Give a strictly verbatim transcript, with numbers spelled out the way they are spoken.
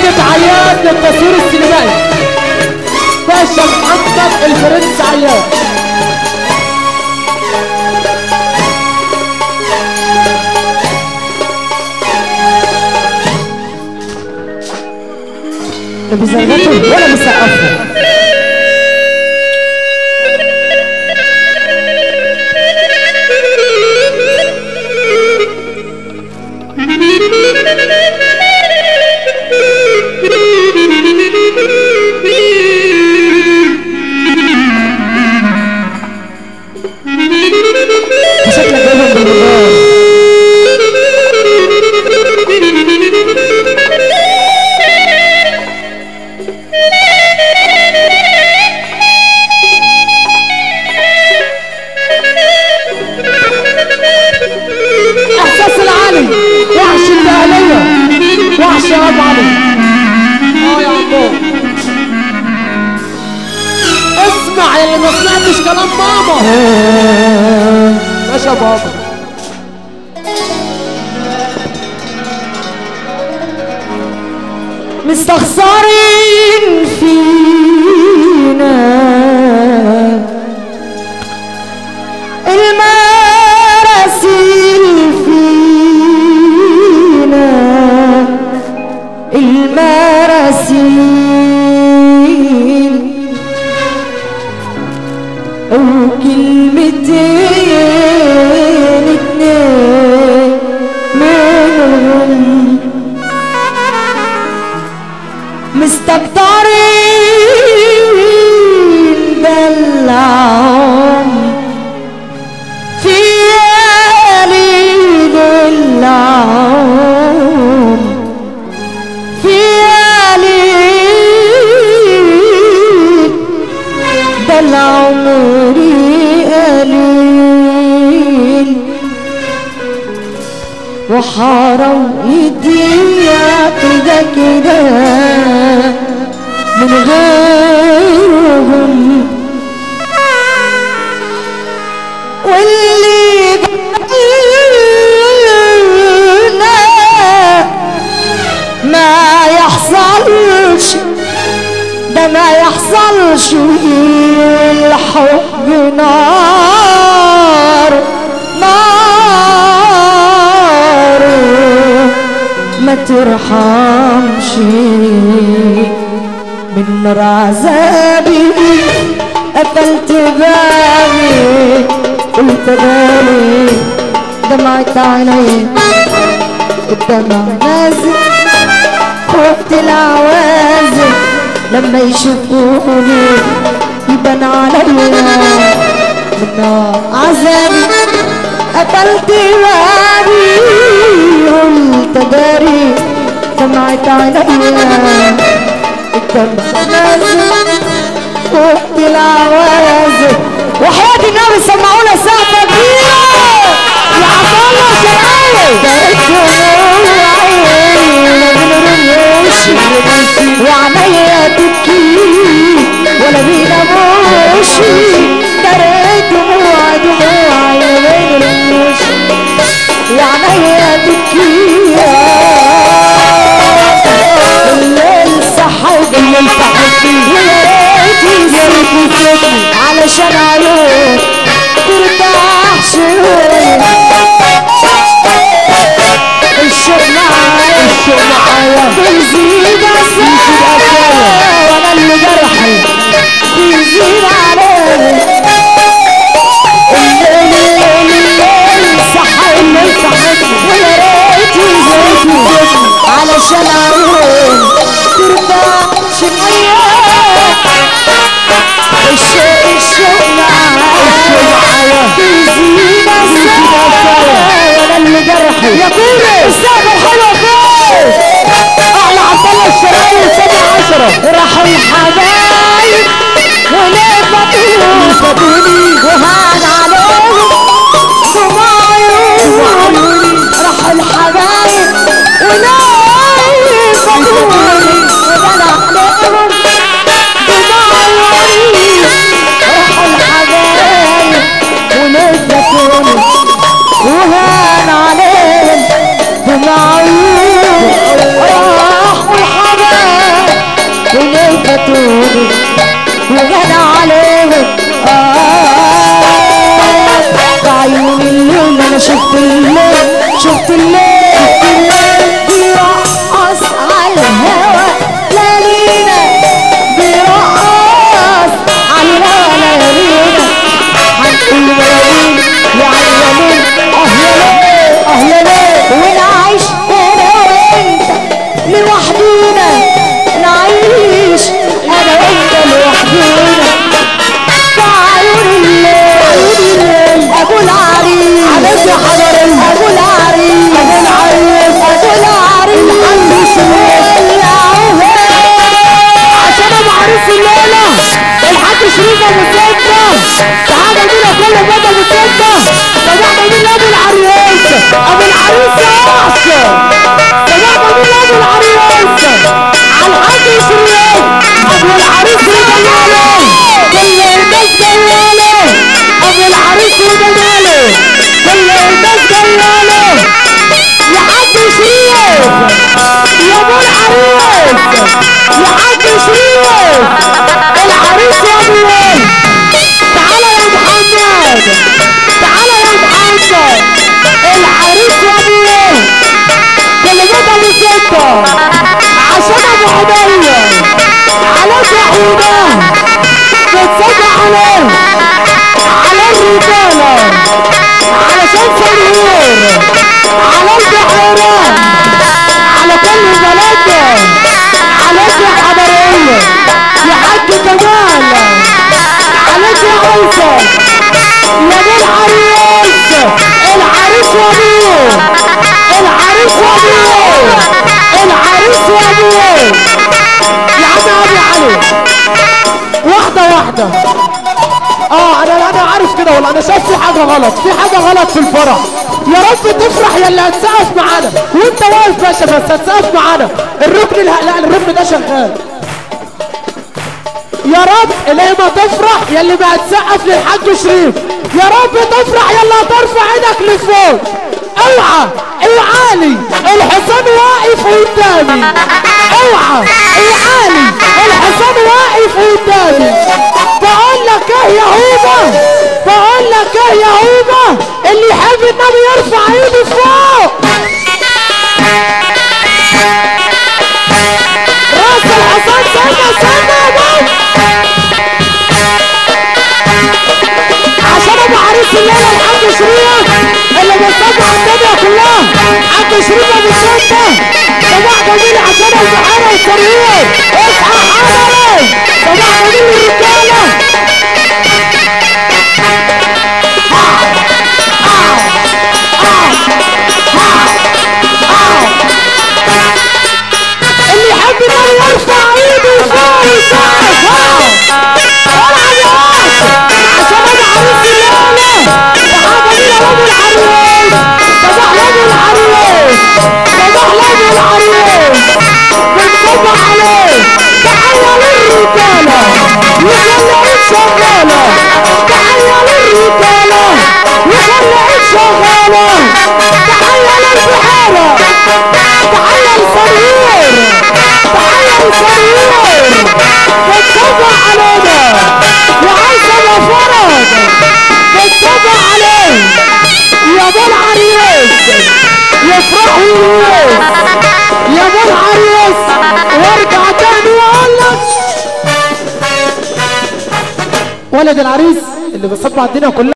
شركة عياد للتصوير السينمائي باشا محمد البرنس عياد. لا بيزغطوا ولا بيسقفوا. شكلك جايبهم بالموبايل. احساس العالي وحش الدهلية وحش يا ابو علي. اه يا عمو اسمع يا اللي ما سمعتش كلام ماما. ماشي يا بابا. مستخسرين فينا المراسيل فينا المراسيل وكلمتين اتنين منهم مستكترين دلعهم في ليل دلعهم في ليل دلع عمري قليل وحرام يديا كده كده من غيرهم واللي بقلنا ما يحصلش ده ما يحصلش الحب نار نار ما ترحمش من نار عذابي قفلت بابي قلت بالي دمعت عيني الدمع نازل خفت العوازل لما يشوفوني يبان عليا من نار عذابي قفلت بابي قلت داري دمعت عينيا الدمع نازل خفت العوازل وحياة النبي سمعونا سقفة كبيرة يا عبد الله شرايط بقيت دموع عيني بنرمش وعينيا تبكي ولا بيناموش دريت دموع دموع عيني بنرمش وعينيا تبكي الليل صحت الليل صحت ويا ريت يسيبني علشان عيون ترتاح شوية الشوق معايا الشوق معايا بيزيد عسايا وانا اللي جرحي بيزيد عليا الليل الليل الليل صحي الليل صحتني ويا ريت يسيبني علشان عيون ترتاح شوية الشوق الشوق معايا الشوق معايا بيزيد عسايا وانا اللي جرحي يا كوري السقف الحلوة فين اعلى عبد الله الشرايط سبع عشرة راحوا الحبايب وليه فاتوني وهان عليهم دموع عيوني راحوا الحبايب وليه فاتوني وهان عليهم دموع عيوني راحوا الحبايب وليه فاتوني وهان عليهم دموع عيوني راحوا الحبايب فاتوني وجانا عليهم آه بعيون الليل انا شفت الليل شفت الليل بيرقص على الهوا ليالينا بيرقص على الهوا ليالينا هنقول ملايين يا عيالين اه يا ليه اه يا ليه ونعيش انا وانت لوحدينا نعيش انا وانت لوحدينا بعيون الليل عيون الليل ابو العريس عليك يا حضرين ابو العريس ابو العريس ابو العريس الحمد لله عشان ابو عريس الليله الحاج شريف ابو سته تعالى بينا كل بابا ابو سته سمعنا مين ابو العريس ابو العريس يا احسن سمعنا مين ابو العريس على الحاج شريف ابو العريس وجماله كل الناس جلاله ابو العريس وجماله كل الناس جلاله يا حاج شريف يا ابو العريس يا حاج شريف العريس يا ابو الليل تعالى يا محمد تعالى يا محمد العريس يا ابو الليل كلمات ابو سته عشان ابو عبيه عليك يا حوده بتصدق عليه على الرجاله علشان سرور على البحيره على كل بلدنا عليك يا حضريه يا حاج كمال عليك يا عيسى يا ابو العريس العريس وابوه العريس وابوه العريس وابوه يا عم ابي علي واحده واحده اه انا انا عارف كده والله انا شايف في حاجه غلط في حاجه غلط في الفرح يا رب تفرح يا اللي هتسقف معانا وانت واقف باشا بس هتسقف معانا الركن لا لا الركن ده شغال يا رب اللي ما تفرح يا اللي ما هتسقف للحاج شريف يا رب تفرح يا اللي هترفع ايدك لفوق اوعى اوعالي الحصان واقف قدامي اوعى اوعالي الحصان واقف قدامي بقول لك ايه يا هوبه بقول لك ايه يا هوبه اللي يحب النبي يرفع ايده فوق راس الحصان سنه سنه يا بابا عشان ابو عريس الليله الحاج شريف اللي بيصدق على الدنيا كلها حاج شريف ابو سته صباح جميل عشان البحيره والسرير اصحى حضري صباح جميل للرجاله اللي يحب النبي يرفع ايده فوق ويسقف العب يا وحش عشان ابو عريس الليله صباح جميل يا ابو العريس صباح لابو العريس صباح لابو العريس بنصبح عليه تحيه للرجاله وخليك شغاله تحيه للرجاله وخليك شغاله تحيه للبحيره تحيه للسرير تحيه للسرير بنصبح علينا وعايزه ابو فرج بنصبح عليه يا ابو العريس يفرح ويريس يا ابو العريس وارجع تاني واقول لك ولد العريس اللي بيصب على الدنيا كلها.